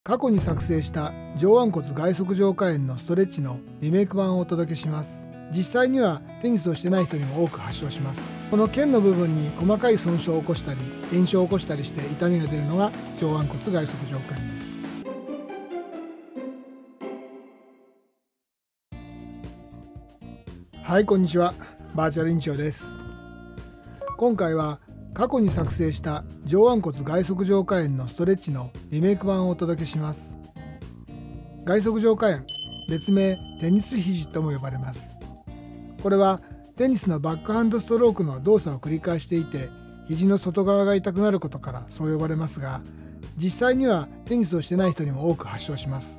過去に作成した上腕骨外側上下炎のストレッチのリメイク版をお届けします。実際にはテニスをしてない人にも多く発症します。この腱の部分に細かい損傷を起こしたり炎症を起こしたりして痛みが出るのが上腕骨外側上下炎です。はい、こんにちは。バーチャル院長です。今回は過去に作成した上腕骨外側上下炎のストレッチのリメイク版をお届けします。外側上下炎、別名テニス肘とも呼ばれます。これはテニスのバックハンドストロークの動作を繰り返していて、肘の外側が痛くなることからそう呼ばれますが、実際にはテニスをしてない人にも多く発症します。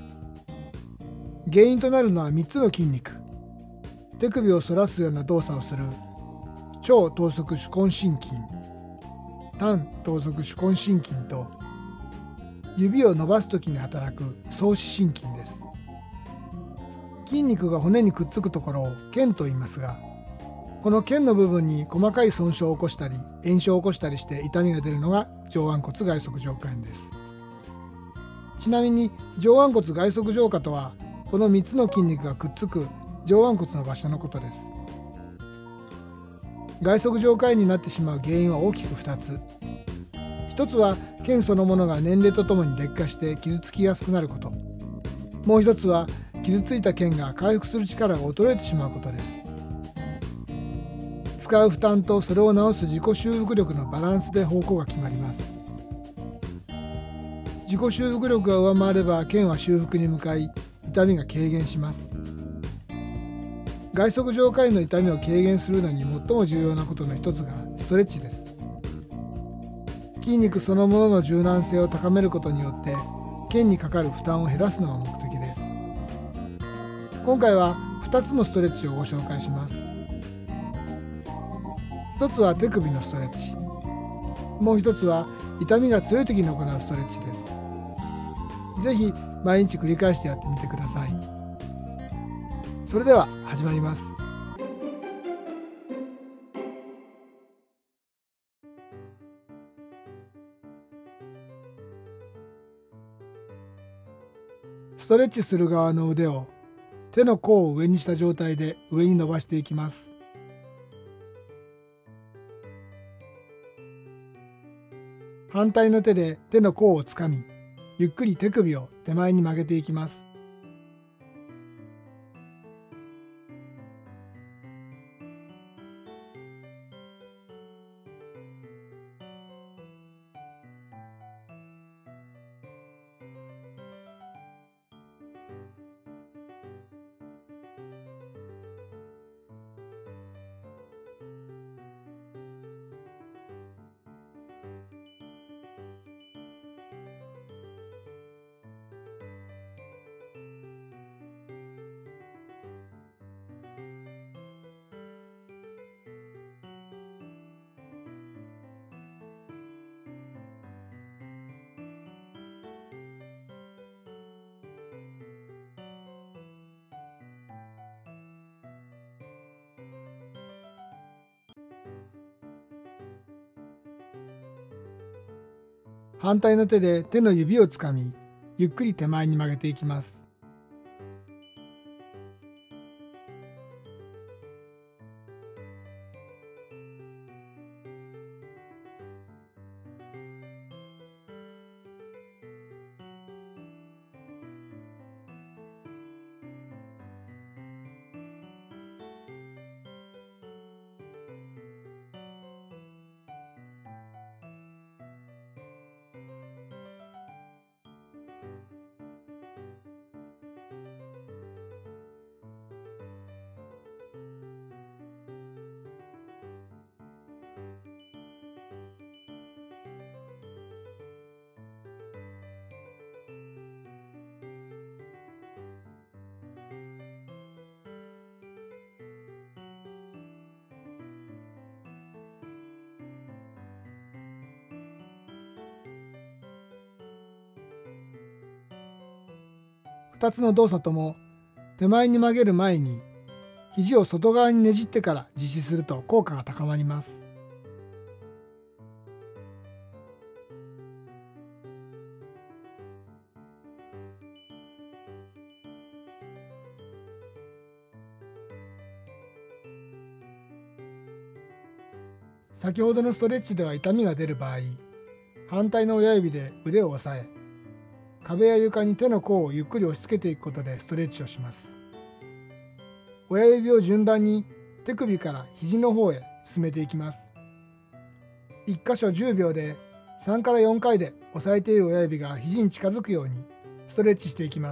原因となるのは3つの筋肉。手首を反らすような動作をする超等速手根伸筋、単等速手根伸筋と、指を伸ばすときに働く双子伸筋です。筋肉が骨にくっつくところを腱と言いますが、この腱の部分に細かい損傷を起こしたり炎症を起こしたりして痛みが出るのが上腕骨外側上下炎です。ちなみに上腕骨外側上下とは、この3つの筋肉がくっつく上腕骨の場所のことです。外側上下炎になってしまう原因は大きく2つ。1つは腱そのものが年齢とともに劣化して傷つきやすくなること。もう1つは傷ついた腱が回復する力が衰えてしまうことです。使う負担とそれを治す自己修復力のバランスで方向が決まります。自己修復力が上回れば腱は修復に向かい痛みが軽減します。外側上下炎の痛みを軽減するのに最も重要なことの一つがストレッチです。筋肉そのものの柔軟性を高めることによって腱にかかる負担を減らすのが目的です。今回は2つのストレッチをご紹介します。1つは手首のストレッチ、もう1つは痛みが強い時に行うストレッチです。ぜひ毎日繰り返してやってみてください。それでは始まります。ストレッチする側の腕を手の甲を上にした状態で上に伸ばしていきます。反対の手で手の甲をつかみ、ゆっくり手首を手前に曲げていきます。反対の手で手の指をつかみ、ゆっくり手前に曲げていきます。2つの動作とも手前に曲げる前に肘を外側にねじってから実施すると効果が高まります。 先ほどのストレッチでは痛みが出る場合、反対の親指で腕を押さえ、壁や床に手の甲をゆっくり押し付けていくことでストレッチをします。親指を順番に手首から肘の方へ進めていきます。1箇所10秒で3から4回で押さえている親指が肘に近づくようにストレッチしていきます。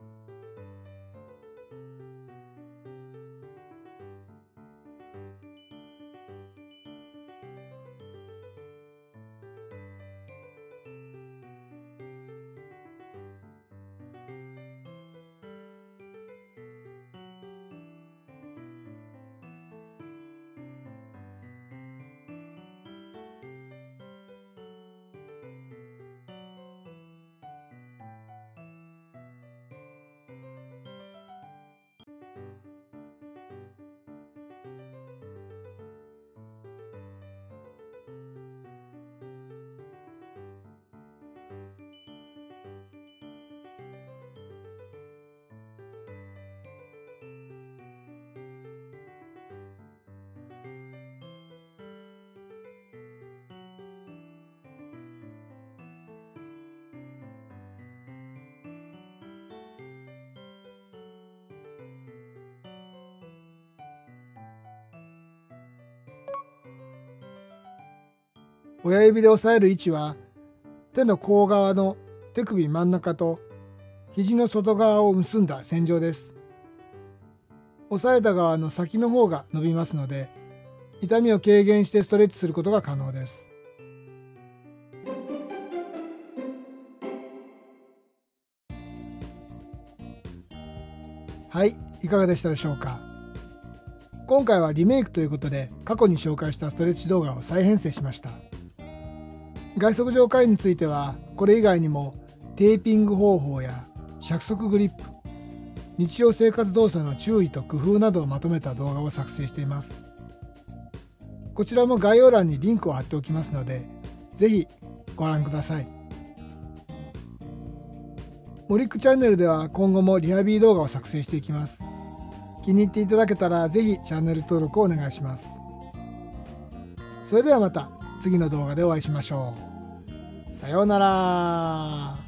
親指で押さえる位置は手の甲側の手首真ん中と肘の外側を結んだ線上です。押さえた側の先の方が伸びますので、痛みを軽減してストレッチすることが可能です。はい、いかがでしたでしょうか。今回はリメイクということで過去に紹介したストレッチ動画を再編成しました。外側上回についてはこれ以外にもテーピング方法や尺束グリップ、日常生活動作の注意と工夫などをまとめた動画を作成しています。こちらも概要欄にリンクを貼っておきますので、ぜひご覧ください。モリックチャンネルでは今後もリハビリ動画を作成していきます。気に入っていただけたらぜひチャンネル登録をお願いします。それではまた次の動画でお会いしましょう。さようなら。